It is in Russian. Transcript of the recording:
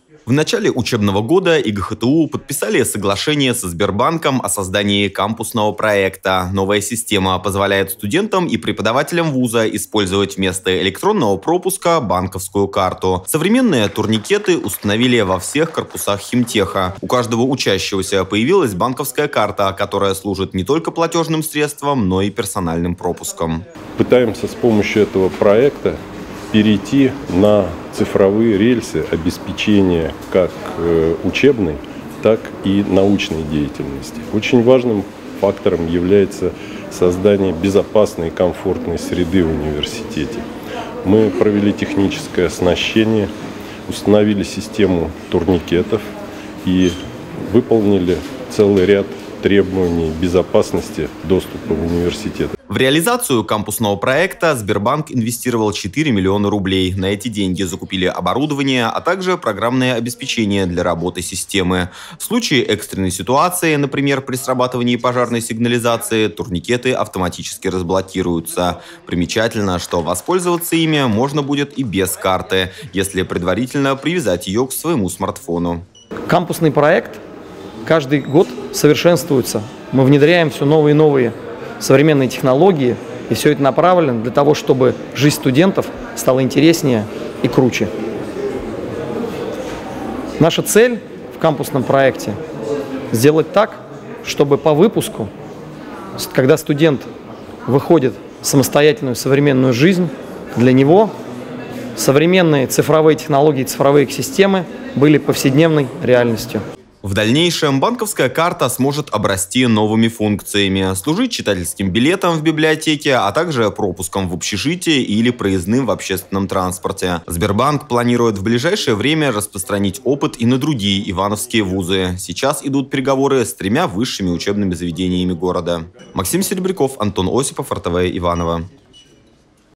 В начале учебного года ИГХТУ подписали соглашение со Сбербанком о создании кампусного проекта. Новая система позволяет студентам и преподавателям вуза использовать вместо электронного пропуска банковскую карту. Современные турникеты установили во всех корпусах химтеха. У каждого учащегося появилась банковская карта, которая служит не только платежным средством, но и персональным пропуском. Пытаемся с помощью этого проекта перейти на цифровые рельсы обеспечения как учебной, так и научной деятельности. Очень важным фактором является создание безопасной и комфортной среды в университете. Мы провели техническое оснащение, установили систему турникетов и выполнили целый ряд требований безопасности доступа в университет. В реализацию кампусного проекта Сбербанк инвестировал 4 миллиона рублей. На эти деньги закупили оборудование, а также программное обеспечение для работы системы. В случае экстренной ситуации, например, при срабатывании пожарной сигнализации, турникеты автоматически разблокируются. Примечательно, что воспользоваться ими можно будет и без карты, если предварительно привязать ее к своему смартфону. Кампусный проект каждый год совершенствуется. Мы внедряем все новые и новые современные технологии, и все это направлено для того, чтобы жизнь студентов стала интереснее и круче. Наша цель в кампусном проекте – сделать так, чтобы по выпуску, когда студент выходит в самостоятельную современную жизнь, для него современные цифровые технологии, цифровые системы были повседневной реальностью. В дальнейшем банковская карта сможет обрасти новыми функциями, служить читательским билетом в библиотеке, а также пропуском в общежитие или проездным в общественном транспорте. Сбербанк планирует в ближайшее время распространить опыт и на другие ивановские вузы. Сейчас идут переговоры с 3 высшими учебными заведениями города. Максим Серебряков, Антон Осипов, РТВ Иваново.